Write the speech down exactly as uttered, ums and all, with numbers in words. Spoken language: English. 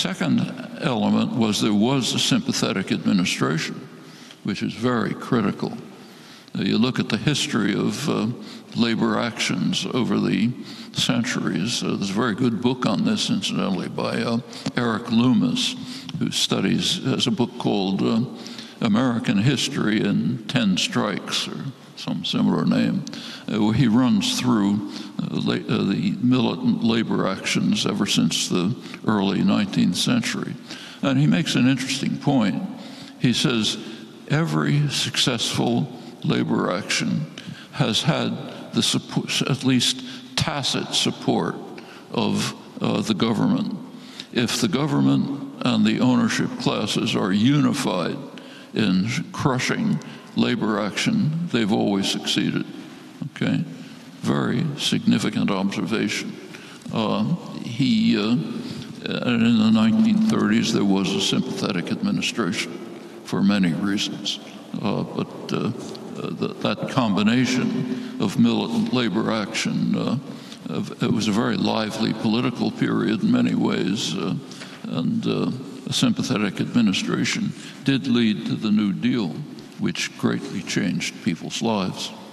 second element was there was a sympathetic administration, which is very critical. Uh, you look at the history of uh, labor actions over the centuries. Uh, there's a very good book on this, incidentally, by uh, Eric Loomis, who studies, has a book called uh, American History in Ten Strikes, or some similar name, uh, where he runs through uh, la uh, the militant labor actions ever since the early nineteenth century. And he makes an interesting point. He says, every successful labor action has had the support, at least tacit support of uh, the government. If the government and the ownership classes are unified in crushing labor action, they've always succeeded. Okay, very significant observation. Uh, he, uh, and in the nineteen thirties, there was a sympathetic administration for many reasons, uh, but uh, uh, th that combination of militant labor action, uh, of, it was a very lively political period in many ways, uh, and uh, a sympathetic administration did lead to the New Deal, which greatly changed people's lives.